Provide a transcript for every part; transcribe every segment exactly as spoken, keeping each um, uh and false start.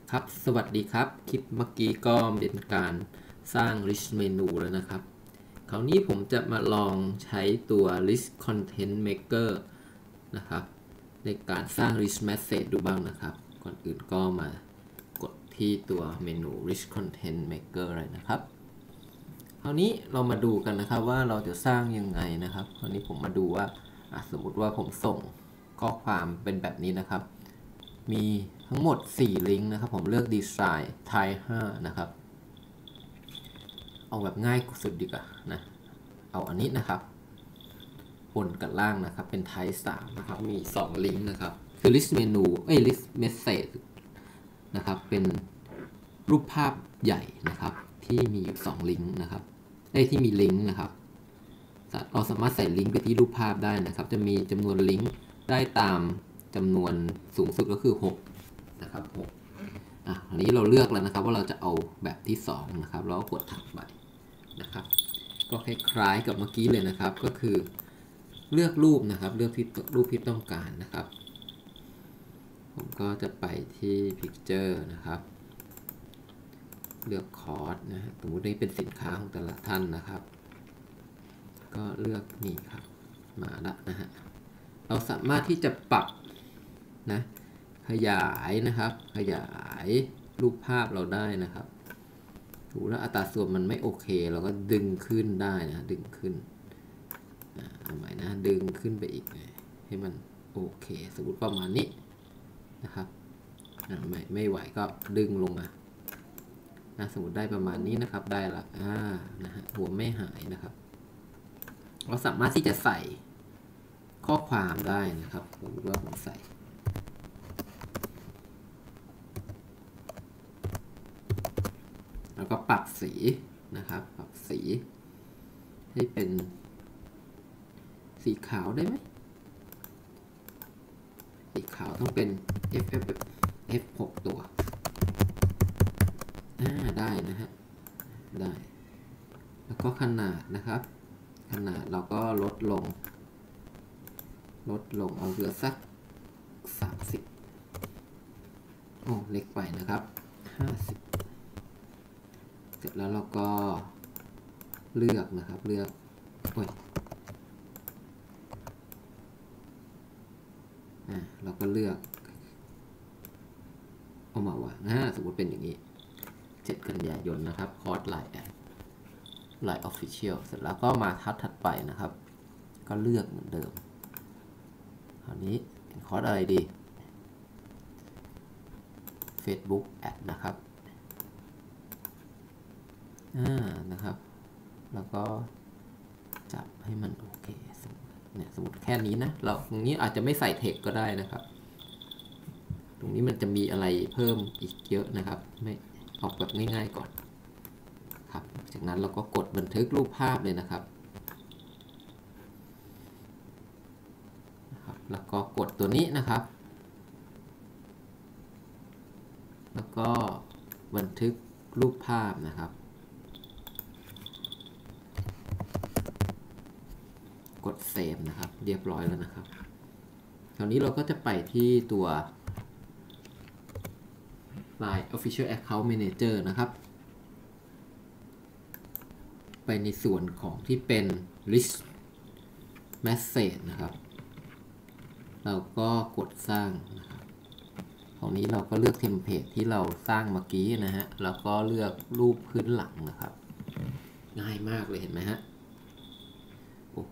ครับสวัสดีครับคลิปเมื่อกี้ก็เป็นการสร้าง list menu แล้วนะครับคราวนี้ผมจะมาลองใช้ตัว list content maker นะครับในการสร้าง list message ดูบ้างนะครับก่อนอื่นก็มากดที่ตัวเมนู list content maker เลยนะครับคราวนี้เรามาดูกันนะครับว่าเราจะสร้างยังไงนะครับคราวนี้ผมมาดูว่าสมมติว่าผมส่งข้อความเป็นแบบนี้นะครับมีทั้งหมดสี่ลิงก์นะครับผมเลือกดีไซน์ Type ห้านะครับเอาแบบง่ายสุดดีกว่านะเอาอันนี้นะครับบนกับล่างนะครับเป็น Type สามนะครับมีสองลิงก์นะครับคือ list menu เอ้ย list message นะครับเป็นรูปภาพใหญ่นะครับที่มีอยู่สองลิงก์นะครับเอ้ยที่มีลิงก์นะครับเราสามารถใส่ลิงก์ไปที่รูปภาพได้นะครับจะมีจำนวนลิงก์ได้ตามจำนวนสูงสุดก็คือหกนะครับหกอ่ะอันนี้เราเลือกแล้วนะครับว่าเราจะเอาแบบที่สองนะครับแล้วก็กดถัดไปนะครับก็คล้ายๆกับเมื่อกี้เลยนะครับก็คือเลือกรูปนะครับเลือกที่รูปที่ต้องการนะครับผมก็จะไปที่ Picture นะครับเลือกคอร์สนะฮะสมมตินี้เป็นสินค้าของแต่ละท่านนะครับก็เลือกนี่ครับมาละนะฮะเราสามารถที่จะปรับนะขยายนะครับขยายรูปภาพเราได้นะครับถูกแล้วอัตราส่วนมันไม่โอเคเราก็ดึงขึ้นได้นะดึงขึ้นเอาใหม่นะดึงขึ้นไปอีกให้มันโอเคสมมติประมาณนี้นะครับไม่ไม่ไหวก็ดึงลงมานะสมมติได้ประมาณนี้นะครับได้ละอ่านะฮะหัวไม่หายนะครับเราสามารถที่จะใส่ข้อความได้นะครับสมมติว่าผมใส่แล้วก็ปรับสีนะครับปรับสีให้เป็นสีขาวได้ไหมสีขาวต้องเป็น F F F หกตัวอ่าได้นะฮะได้แล้วก็ขนาดนะครับขนาดเราก็ลดลงลดลงเอาเหลือสักสามสิบโอ้เล็กไปนะครับห้าสิบเสร็จแล้วเราก็เลือกนะครับเลือกโอ้ยอ่าเราก็เลือกเอามาวางอ่าสมมติเป็นอย่างนี้เจ็ดกันยายนนะครับคอร์สไลน์แอดไลน์ออฟฟิเชียลเสร็จแล้วก็มาทับถัดไปนะครับก็เลือกเหมือนเดิมคราวนี้เป็นคอร์สอะไรดี Facebook Ad นะครับอ่านะครับแล้วก็จับให้มันโอเคเนี่ยสมมติแค่นี้นะเราตรงนี้อาจจะไม่ใส่เทคก็ได้นะครับตรงนี้มันจะมีอะไรเพิ่มอีกเยอะนะครับไม่เอาแบบง่ายๆก่อนครับจากนั้นเราก็กดบันทึกรูปภาพเลยนะครับแล้วก็กดตัวนี้นะครับแล้วก็บันทึกรูปภาพนะครับกดเซฟนะครับเรียบร้อยแล้วนะครับคราวนี้เราก็จะไปที่ตัว ไลน์ Official Account Manager นะครับไปในส่วนของที่เป็น List Message นะครับเราก็กดสร้างนะครับตรงนี้เราก็เลือกเทมเพลตที่เราสร้างเมื่อกี้นะฮะแล้วก็เลือกรูปพื้นหลังนะครับง่ายมากเลยเห็นไหมฮะโอ้โห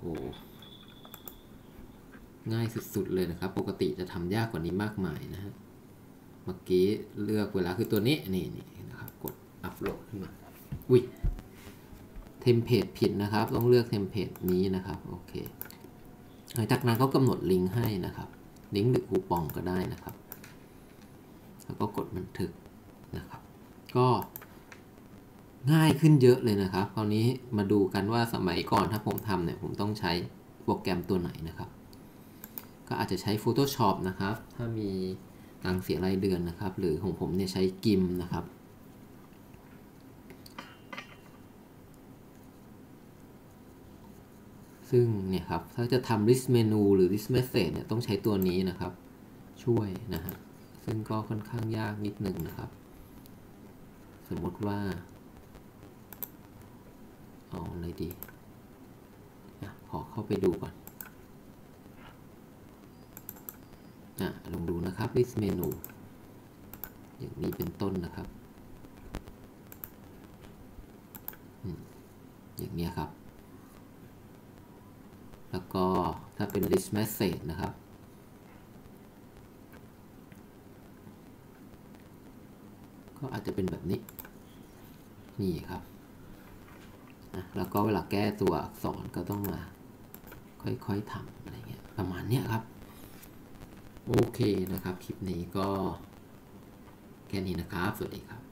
ง่ายสุดๆเลยนะครับปกติจะทำยากกว่านี้มากมายนะฮะเมื่อกี้เลือกเวลาคือตัวนี้นี่นี่นะครับกดอัปโหลดขึ้นมาอุ้ยเทมเพลตผิดนะครับต้องเลือกเทมเพลตนี้นะครับโอเคหลังจากนั้นก็กำหนดลิงก์ให้นะครับลิงก์หรือคูปองก็ได้นะครับแล้วก็กดบันทึกนะครับก็ง่ายขึ้นเยอะเลยนะครับคราวนี้มาดูกันว่าสมัยก่อนถ้าผมทำเนี่ยผมต้องใช้โปรแกรมตัวไหนนะครับก็อาจจะใช้ Photoshop นะครับถ้ามีตังค์เสียรายเดือนนะครับหรือของผมเนี่ยใช้กิมนะครับซึ่งเนี่ยครับถ้าจะทำ list menu หรือ list message เนี่ยต้องใช้ตัวนี้นะครับช่วยนะฮะซึ่งก็ค่อนข้างยากนิดนึงนะครับสมมติว่าเอาอะไรดีขอเข้าไปดูก่อนอ่ะลองดูนะครับ list menu อย่างนี้เป็นต้นนะครับอย่างนี้ครับแล้วก็ถ้าเป็น list message นะครับก็อาจจะเป็นแบบนี้นี่ครับแล้วก็เวลาแก้ตัวอักษรก็ต้องมาค่อยๆทำอะไรเงี้ยประมาณนี้ครับโอเคนะครับคลิปนี้ก็แค่นี้นะครับสวัสดีครับ